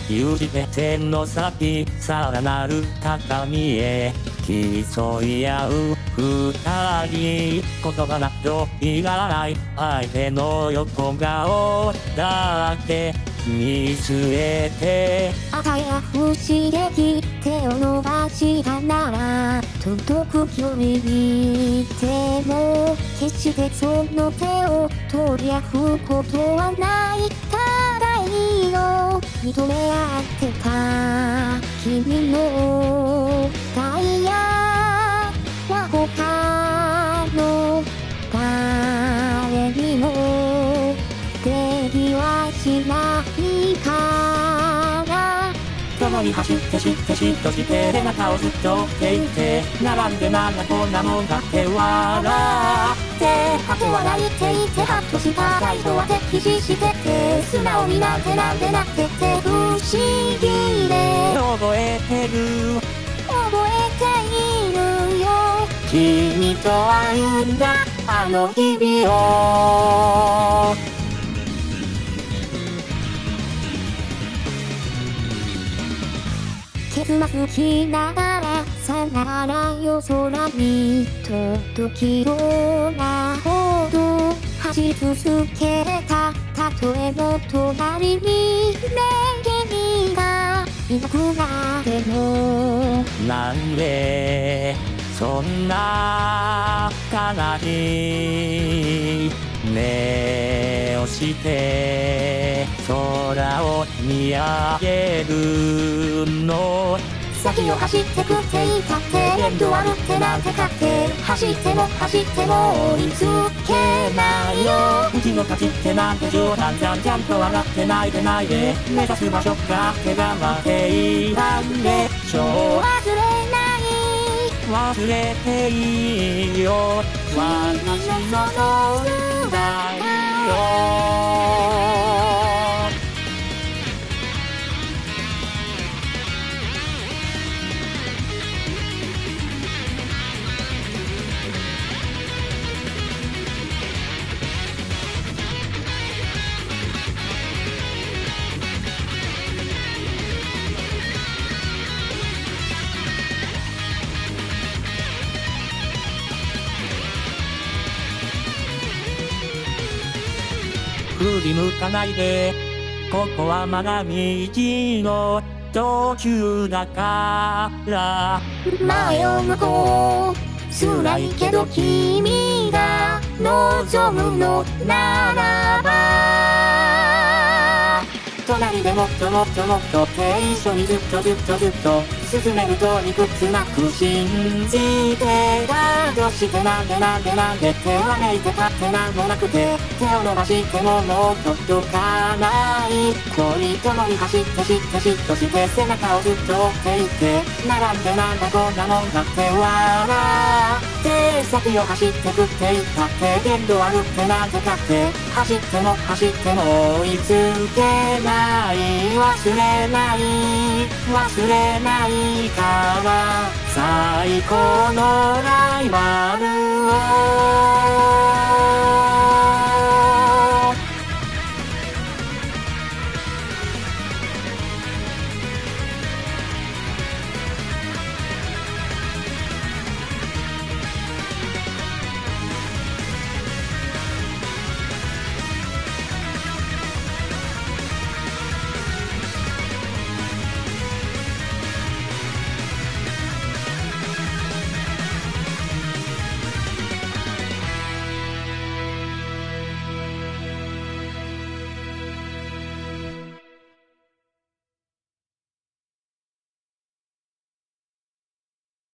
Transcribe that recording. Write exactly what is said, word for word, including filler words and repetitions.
有事目線の先、さらなる高みへ競い合う二人。言葉などいらない相手の横顔だけ見据えて、 赤や不刺激、手を伸ばしたなら届く距離にいても、決してその手を取り合うことはない。互いを認め合ってた君のダイヤは他の誰にもできはしないから。 共に走って知って嫉妬して背中をずっと追っていて、並んでなんだこんなもんだって笑って果ては泣いていてハッとした最後は敵視してて、素直になんてなんでなってて不思議で覚えてる覚えているよ、 君と歩んだあの日々を。 ケツまずきながらさなら夜空に届きようなほど走り続けた。たとえも隣に君がいなくなっても、 なんでそんな悲しい目をして空を見上げるの。 先を走ってくっていたってエンド悪ってなんてかって、走っても走っても追いつけないよ。 うちの勝ちってなんて冗談じゃん、ちゃんと笑ってないでないで、目指す場所があって頑張っていたんでしょう。 忘れない忘れていいよ、私の存在よ。振り向かないで、ここはまだ道の途中だから。 前を向こう辛いけど君が望むのならば、隣でもっともっともっとって一緒にずっとずっとずっと進めると理屈なく信じてた。どうしてなんでなんでなんで手はめいてたってなんもなくて、手を伸ばしてももう届かない。恋ともに走って知って嫉妬して背中をずっと追っていて、並んでなんだこんなもんだって笑って先を走ってくっていったって限度あるってなんてかって、走っても走っても追いつけない。忘れない忘れないから最高のライバルを